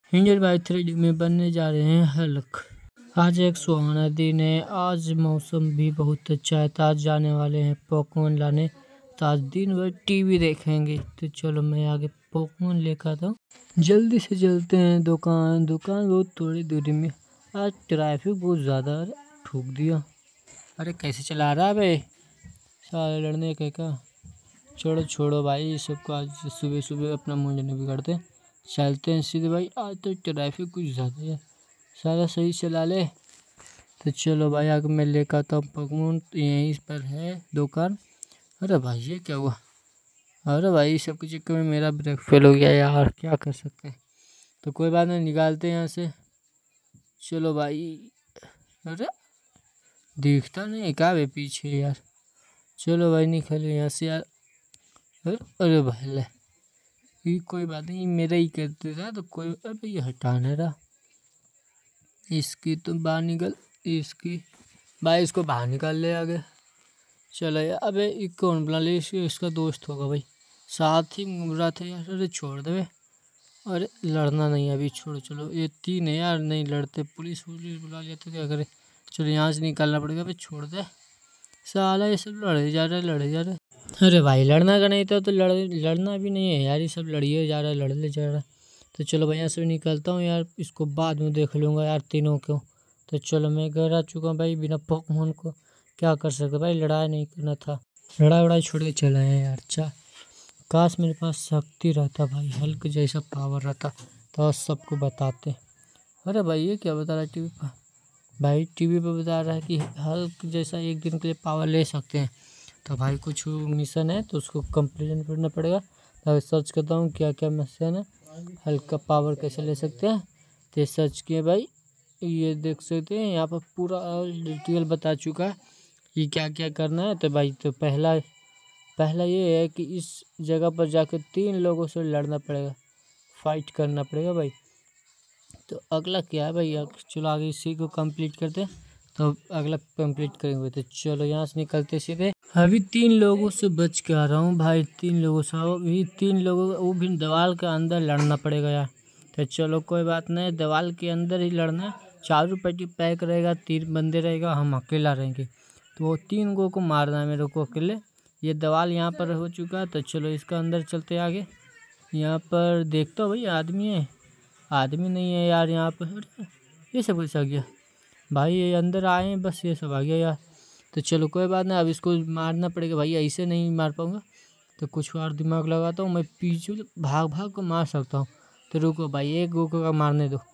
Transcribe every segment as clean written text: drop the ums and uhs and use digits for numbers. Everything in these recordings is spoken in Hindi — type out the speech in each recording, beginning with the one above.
इंडियन बाई 3D में बनने जा रहे हैं हल्क। आज एक सुहाना दिन है। आज मौसम भी बहुत अच्छा है। तो आज जाने वाले हैं पोकेमोन लाने। तो आज दिन भर टीवी देखेंगे। तो चलो मैं आगे पोकेमोन लेकर आता हूँ। जल्दी से चलते हैं दुकान बहुत थोड़ी दूरी में। आज ट्रैफिक बहुत ज़्यादा ठोक दिया। अरे कैसे चला रहा है भाई, सारे लड़ने के क्या। छोड़ो भाई सबको। आज सुबह सुबह अपना मूड नहीं बिगाड़ते, चलते हैं सीधे भाई। आज तो ट्रैफिक कुछ ज़्यादा है, सारा सही चला ले। तो चलो भाई आगे मैं लेकर आता हूँ पोकेमोन। यहीं पर है दुकान। अरे भाई ये क्या हुआ। अरे भाई सब कुछ चक्कर में मेरा ब्रेक फेल हो गया यार, क्या कर सकते हैं। तो कोई बात नहीं, निकालते हैं यहाँ से। चलो भाई। अरे दिखता नहीं क्या भाई पीछे यार। चलो भाई निकले यहाँ से यार। अरे भाई ले, ये कोई बात नहीं, मेरा ही करते था तो कोई। अबे ये हटाना रहा इसकी, तो बाहर निकल इसकी भाई, इसको बाहर निकाल ले आगे। चलो यार। अबे ये कौन बुला ले, इसका दोस्त होगा भाई, साथ ही घूम रहा था यार। अरे छोड़ दे। अरे लड़ना नहीं अभी, छोड़ो। चलो ये 3 है यार, नहीं लड़ते। पुलिस बुला लिया तो क्या करे। चलो यहाँ से निकालना पड़ेगा भाई, छोड़ दे साला। ये सब लड़े जा रहे। अरे भाई लड़ना का नहीं था तो लड़ना भी नहीं है यार, ये सब लड़िए जा रहा है, लड़ने जा रहा है। तो चलो भाई यहाँ से निकलता हूँ यार, इसको बाद में देख लूँगा यार तीनों को। तो चलो मैं घर आ चुका हूँ भाई, बिना पोकेमोन को क्या कर सकते भाई, लड़ाई नहीं करना था। लड़ाई छोड़ के चला है यार। अच्छा काश मेरे पास शक्ति रहता भाई, हल्क जैसा पावर रहता तो सबको बताते। अरे भाई ये क्या बता रहा है टीवी पर। भाई टीवी पर बता रहा है कि हल्क जैसा एक दिन के लिए पावर ले सकते हैं। तो भाई कुछ मिशन है तो उसको कंप्लीट करना पड़ेगा। तो सर्च करता हूँ क्या क्या मिशन है, हल्का पावर कैसे ले सकते हैं। तो सर्च किए भाई, ये देख सकते हैं यहाँ पर पूरा डिटेल बता चुका है कि क्या क्या करना है। तो भाई तो पहला ये है कि इस जगह पर जाकर 3 लोगों से लड़ना पड़ेगा, फाइट करना पड़ेगा भाई। तो अगला क्या है भाई, चलो आगे इसी को कंप्लीट करते हैं। तो अगला कंप्लीट करेंगे। तो चलो यहाँ से निकलते सीधे। अभी 3 लोगों से बच के आ रहा हूँ भाई, 3 लोगों से। अभी 3 लोगों, वो भी दीवार के अंदर लड़ना पड़ेगा यार। तो चलो कोई बात नहीं, दीवार के अंदर ही लड़ना है। चारों पट्टी पैक रहेगा, 3 बंदे रहेगा, हम अकेला रहेंगे। तो वो 3 गो को मारना है मेरे को अकेले। ये दीवार यहाँ पर हो चुका है। तो चलो इसका अंदर चलते आगे। यहाँ पर देखता हूँ भाई आदमी है, आदमी नहीं है यार यहाँ पर। अरे ये सब कैसे आ गया भाई, ये अंदर आए हैं बस, ये सब आ गया यार। तो चलो कोई बात नहीं, अब इसको मारना पड़ेगा भाई, ऐसे नहीं मार पाऊँगा। तो कुछ और दिमाग लगाता हूँ मैं, पीछे भाग को मार सकता हूँ। तो रुको भाई, एक गो को मारने दो।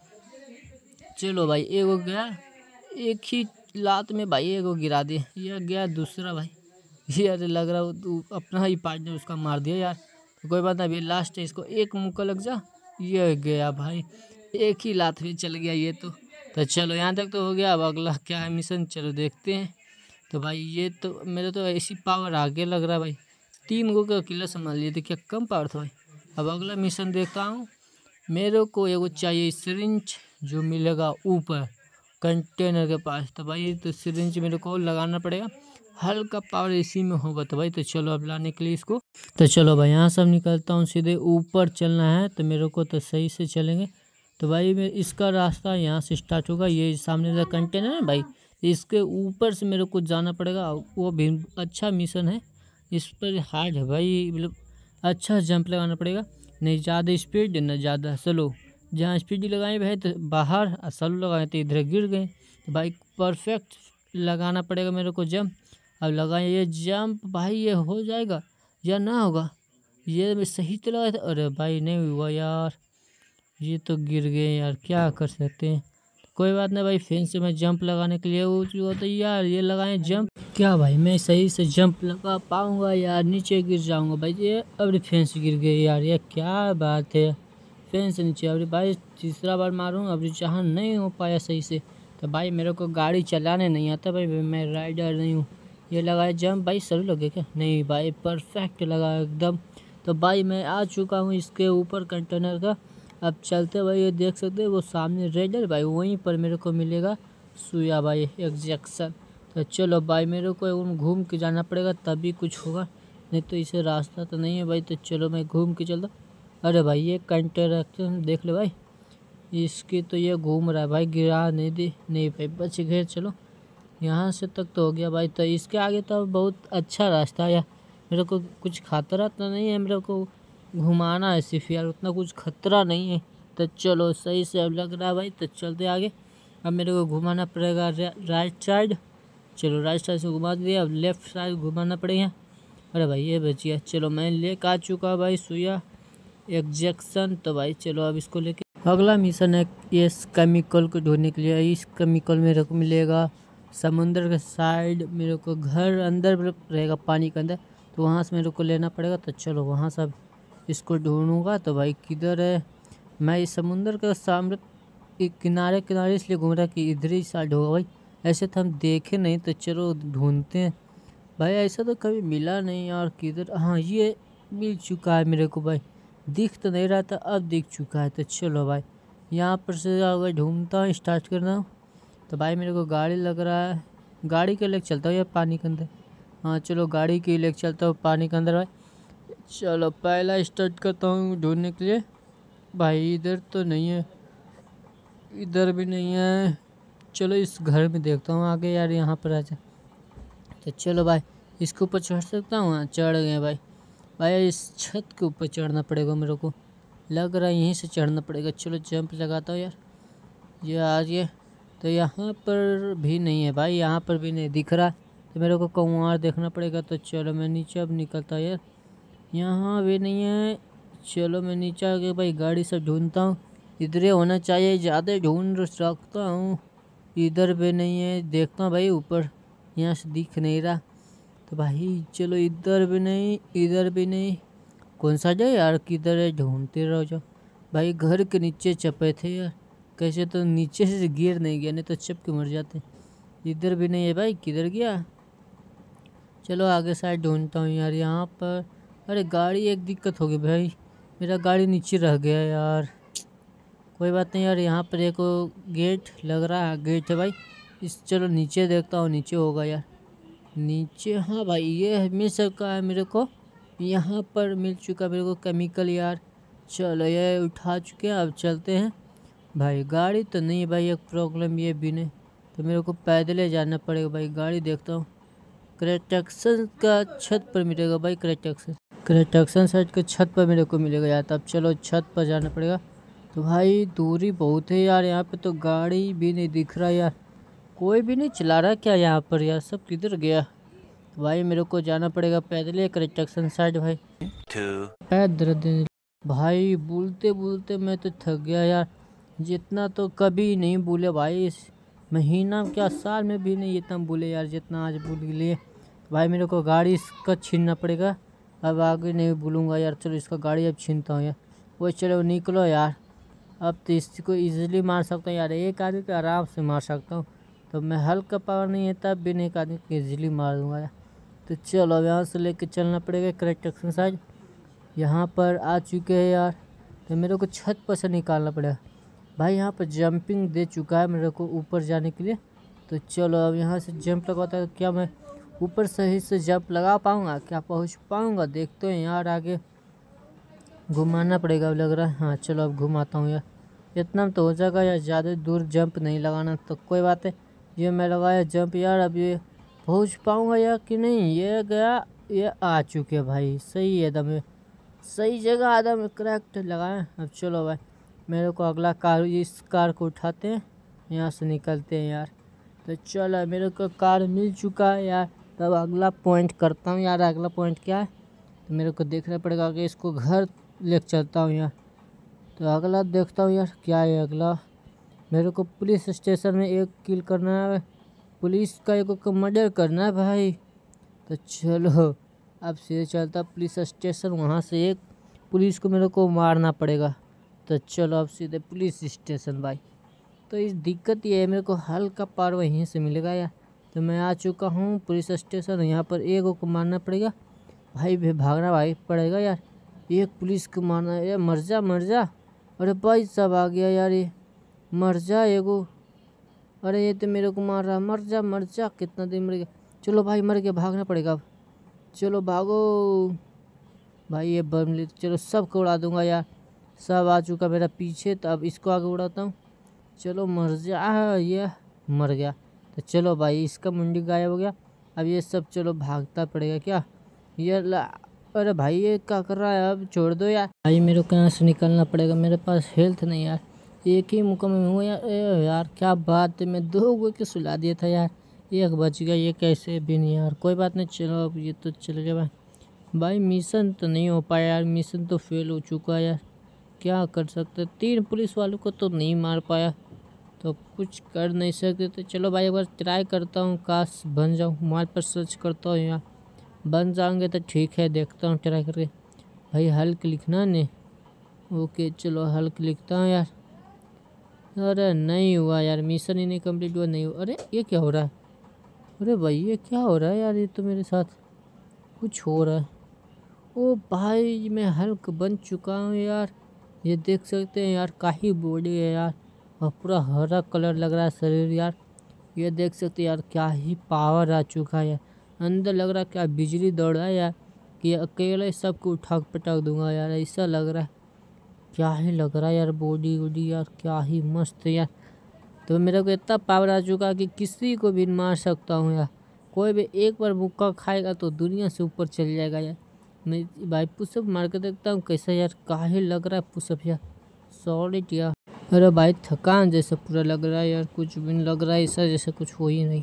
चलो भाई एक गो गया, एक ही लात में भाई एक गो गिरा दिया। यह गया दूसरा भाई, ये अरे लग रहा है अपना ही पार्टनर उसका मार दिया यार। तो कोई बात नहीं, अभी लास्ट है, इसको एक मुक्का लग जा। ये गया भाई, एक ही लात में चल गया ये तो चलो यहाँ तक तो हो गया। अब अगला क्या है मिशन, चलो देखते हैं। तो भाई ये तो मेरे तो ऐसी पावर आगे लग रहा है भाई, 3 गो का अकेला संभाल लिए थे, क्या कम पावर था भाई। अब अगला मिशन देखता हूँ। मेरे को एगो चाहिए सिरिंज, जो मिलेगा ऊपर कंटेनर के पास। तो भाई तो सिरिंज मेरे को लगाना पड़ेगा, हल्का पावर इसी में होगा। तो भाई तो चलो अब लाने के लिए इसको। तो चलो भाई यहाँ सब निकलता हूँ, सीधे ऊपर चलना है तो मेरे को तो सही से चलेंगे। तो भाई मैं इसका रास्ता यहाँ से स्टार्ट होगा, ये सामने का कंटेनर है भाई, इसके ऊपर से मेरे को जाना पड़ेगा। वो भी अच्छा मिशन है, इस पर हार्ड है भाई, मतलब अच्छा जंप लगाना पड़ेगा। नहीं ज़्यादा स्पीड न ज़्यादा स्लो, जहाँ स्पीड लगाए भाई तो बाहर, और स्लो लगाए तो इधर गिर गए। तो भाई परफेक्ट लगाना पड़ेगा मेरे को जंप। अब लगाए ये जंप भाई, ये हो जाएगा या ना होगा, ये मैं सही तो लगाया था। अरे भाई नहीं हुआ यार, ये तो गिर गए यार, क्या कर सकते हैं। कोई बात नहीं भाई, फिर से मैं जंप लगाने के लिए वो जो होता है यार, ये लगाएं जंप। क्या भाई मैं सही से जंप लगा पाऊंगा यार, नीचे गिर जाऊंगा भाई। ये अरे फिर से गिर गए यार, ये क्या बात है। फिर से नीचे, अरे भाई तीसरा बार मारूँ, अभी जहाँ नहीं हो पाया सही से। तो भाई मेरे को गाड़ी चलाने नहीं आता भाई, मैं राइडर नहीं हूँ। ये लगाया जंप भाई, सही लगे क्या, नहीं भाई परफेक्ट लगा एकदम। तो भाई मैं आ चुका हूँ इसके ऊपर कंटेनर का। अब चलते भाई, ये देख सकते हैं वो सामने रेड है भाई, वहीं पर मेरे को मिलेगा सुया भाई इंजेक्शन। तो चलो भाई मेरे को घूम के जाना पड़ेगा तभी कुछ होगा, नहीं तो इसे रास्ता तो नहीं है भाई। तो चलो मैं घूम के चलता। अरे भाई ये कंटेनर देख लो भाई, इसकी तो ये घूम रहा है भाई, गिरा नहीं दे, नहीं भाई बच गए। चलो यहाँ से तक तो हो गया भाई। तो इसके आगे तो बहुत अच्छा रास्ता है यार, मेरे को कुछ खतरा तो नहीं है, मेरे को घुमाना है सिर्फ यार, उतना कुछ खतरा नहीं है। तो चलो सही से अब लग रहा है भाई, तो चलते आगे। अब मेरे को घुमाना पड़ेगा राइट साइड। चलो राइट साइड से घुमा दिया, अब लेफ्ट साइड घुमाना पड़ेगा। अरे भाई ये बचिया। चलो मैं लेकर आ चुका भाई सुइया एग्जेक्शन। तो भाई चलो अब इसको लेके अगला मिशन है इस केमिकल को ढूंढने के लिए। इस केमिकल मेरे को मिलेगा समुद्र के साइड, मेरे को घर अंदर रहेगा पानी के अंदर, तो वहाँ से मेरे को लेना पड़ेगा। तो चलो वहाँ से इसको ढूंढूंगा। तो भाई किधर है, मैं इस समुद्र के सामने किनारे किनारे इसलिए घूम रहा कि इधर ही साइड होगा भाई, ऐसे तो हम देखे नहीं। तो चलो ढूंढते हैं भाई, ऐसा तो कभी मिला नहीं यार। किधर, हाँ ये मिल चुका है मेरे को भाई, दिख तो नहीं रहा था अब दिख चुका है। तो चलो भाई यहाँ पर से अगर ढूंढता हूँ, स्टार्ट करना हूँ। तो भाई मेरे को गाड़ी लग रहा है, गाड़ी के लेके चलता हूँ यार पानी के अंदर। हाँ चलो गाड़ी के लेके चलता हूँ पानी के अंदर भाई। चलो पहला स्टार्ट करता हूँ ढूंढने के लिए। भाई इधर तो नहीं है, इधर भी नहीं है। चलो इस घर में देखता हूँ आगे यार, यहाँ पर आ जा। तो चलो भाई इसके ऊपर चढ़ सकता हूँ। हाँ चढ़ गए भाई। भाई इस छत के ऊपर चढ़ना पड़ेगा मेरे को, लग रहा है यहीं से चढ़ना पड़ेगा। चलो जंप लगाता हूँ यार, ये आ गया। तो यहाँ पर भी नहीं है भाई, यहाँ पर भी नहीं दिख रहा, तो मेरे को कहूँ और देखना पड़ेगा। तो चलो मैं नीचे अब निकलता यार, यहाँ भी नहीं है। चलो मैं नीचे आ गया भाई, गाड़ी से ढूंढता हूँ, इधर होना चाहिए, ज़्यादा ढूंढ सकता हूँ। इधर भी नहीं है, देखता हूँ भाई ऊपर, यहाँ से दिख नहीं रहा। तो भाई चलो इधर भी नहीं, इधर भी नहीं, कौन सा जाए यार, किधर है, ढूंढते रहो जाओ भाई। घर के नीचे चपे थे यार, कैसे तो नीचे से गिर नहीं गया, नहीं तो चप के मर जाते। इधर भी नहीं है भाई, किधर गया। चलो आगे साइड ढूंढता हूँ यार यहाँ पर। अरे गाड़ी एक दिक्कत हो गई भाई, मेरा गाड़ी नीचे रह गया यार। कोई बात नहीं यार, यहाँ पर एक गेट लग रहा है, गेट है भाई। चलो नीचे देखता हूँ, नीचे होगा यार, नीचे। हाँ भाई ये मिल सका है मेरे को, यहाँ पर मिल चुका मेरे को केमिकल यार। चलो ये उठा चुके हैं, अब चलते हैं भाई। गाड़ी तो नहीं है भाई, एक प्रॉब्लम ये भी नहीं, तो मेरे को पैदल ही जाना पड़ेगा भाई। गाड़ी देखता हूँ, क्रेटक्सन का छत पर मिलेगा भाई, क्रेटक्सन साइड के छत पर मेरे को मिलेगा यार। तब चलो छत पर जाना पड़ेगा। तो भाई दूरी बहुत है यार, यहाँ पे तो गाड़ी भी नहीं दिख रहा यार, कोई भी नहीं चला रहा क्या यहाँ पर यार, सब किधर गया। तो भाई मेरे को जाना पड़ेगा पैदल क्रेटक्सन साइड भाई। पैदल भाई, बोलते बोलते मैं तो थक गया यार, जितना तो कभी नहीं बोले भाई, इस महीना क्या साल में भी नहीं इतना बोले यार जितना आज बोल लिए। भाई मेरे को गाड़ी इसका छीनना पड़ेगा, अब आगे नहीं भूलूंगा यार। चलो इसका गाड़ी अब छीनता हूँ यार। वो चलो निकलो यार, अब तो इसको इजीली मार सकता हूँ यार, एक आदमी को आराम से मार सकता हूँ। तो मैं हल्का पावर नहीं है तब भी नहीं, एक आदमी को इजीली मार दूंगा यार। तो चलो अब यहाँ से लेके चलना पड़ेगा क्रेटक्सन साइड। यहाँ पर आ चुके हैं यार, तो मेरे को छत पर से निकालना पड़ेगा भाई। यहाँ पर जंपिंग दे चुका है मेरे को ऊपर जाने के लिए। तो चलो अब यहाँ से जंप लगवाता है, क्या मैं ऊपर सही से जंप लगा पाऊँगा, क्या पहुँच पाऊँगा, देखते हैं यार। आगे घुमाना पड़ेगा लग रहा है। हाँ चलो अब घुमाता हूँ यार, इतना तो हो जाएगा यार, ज़्यादा दूर जंप नहीं लगाना। तो कोई बात है, ये मैं लगाया जंप यार, अब ये पहुँच पाऊँगा या कि नहीं। ये गया, ये आ चुके भाई, सही है एकदम, सही जगह आदम करेक्ट लगाए। अब चलो भाई मेरे को अगला कार, इस कार को उठाते हैं, यहाँ से निकलते हैं यार। तो चलो मेरे को कार मिल चुका है यार, तब अगला पॉइंट करता हूँ यार। अगला पॉइंट क्या है, तो मेरे को देखना पड़ेगा कि इसको घर लेके चलता हूँ यार। तो अगला देखता हूँ यार क्या है अगला। मेरे को पुलिस स्टेशन में एक किल करना है, पुलिस का एक मर्डर करना है भाई। तो चलो अब सीधे चलता पुलिस स्टेशन, वहाँ से एक पुलिस को मेरे को मारना पड़ेगा। तो चलो अब सीधे पुलिस स्टेशन भाई। तो इस दिक्कत ये है, मेरे को हल्का पार वहीं से मिलेगा यार। तो मैं आ चुका हूँ पुलिस स्टेशन, यहाँ पर एक को मारना पड़ेगा भाई, भागना भाई पड़ेगा यार। एक पुलिस को मारना है यार, मर जा मर जा। अरे भाई सब आ गया यार, ये मर जा एगो। अरे ये तो मेरे को मार रहा, मर जा मर जा, कितना दिन मर गया। चलो भाई मर गया, भागना पड़ेगा अब, चलो भागो भाई। ये बम ले, चलो सबको उड़ा दूंगा यार। सब आ चुका मेरा पीछे। तो अब इसको आगे उड़ाता हूँ। चलो मर जा, ये मर गया। तो चलो भाई इसका मुंडी गायब हो गया। अब ये सब चलो भागता पड़ेगा क्या ये अरे भाई ये क्या कर रहा है, अब छोड़ दो यार भाई, मेरे को यहाँ से निकलना पड़ेगा, मेरे पास हेल्थ नहीं यार, एक ही मौका में हूँ यार। यार क्या बात है, मैं 2 गो के सुला दिया था यार, एक बच गया, ये कैसे भी नहीं यार। कोई बात नहीं, चलो अब ये तो चल गया भाई। मिशन तो नहीं हो पाया यार, मिशन तो फेल हो चुका है यार, क्या कर सकते। 3 पुलिस वालों को तो नहीं मार पाया, तो कुछ कर नहीं सकते। तो चलो भाई एक बार ट्राई करता हूँ, काश बन जाऊँ। मोबाइल पर सर्च करता हूँ यार, बन जाएंगे तो ठीक है, देखता हूँ ट्राई करके। भाई हल्क लिखना ने, ओके चलो हल्क लिखता हूँ यार। अरे नहीं हुआ यार, मिशन ही नहीं कंप्लीट हुआ, नहीं हुआ। अरे ये क्या हो रहा है, अरे भाई ये क्या हो रहा है यार, ये तो मेरे साथ कुछ हो रहा है। ओ भाई मैं हल्क बन चुका हूँ यार, ये देख सकते हैं यार, काही बॉडी है यार, और पूरा हरा कलर लग रहा है शरीर यार। ये देख सकते हैं यार, क्या ही पावर आ चुका है यार, अंदर लग रहा है क्या बिजली दौड़ रहा है यार, कि अकेले सबको उठा पटक दूंगा यार, ऐसा लग रहा है। क्या ही लग रहा है यार, बॉडी वॉडी यार क्या ही मस्त है यार। तो मेरे को इतना पावर आ चुका है कि किसी को भी मार सकता हूँ यार, कोई भी एक बार मुक्का खाएगा तो दुनिया से ऊपर चल जाएगा यार। मैं भाई पुशअप मार के देखता हूँ कैसा यार, काहे लग रहा है पुशअप यार, सॉलिड यार। अरे भाई थकान जैसा पूरा लग रहा है यार, कुछ भी नहीं लग रहा है ऐसा जैसे कुछ हो ही नहीं।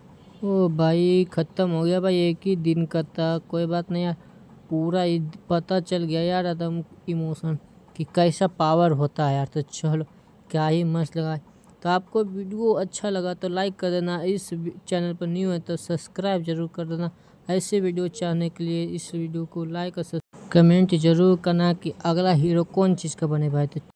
ओ भाई ख़त्म हो गया भाई, एक ही दिन का था, कोई बात नहीं यार, पूरा पता चल गया यार एकदम इमोशन कि कैसा पावर होता है यार। तो चलो क्या ही मस्त लगा। तो आपको वीडियो अच्छा लगा तो लाइक कर देना, इस चैनल पर न्यू है तो सब्सक्राइब जरूर कर देना। ऐसे वीडियो चाहने के लिए इस वीडियो को लाइक और कमेंट जरूर करना कि अगला हीरो कौन चीज़ का बने भाई। तो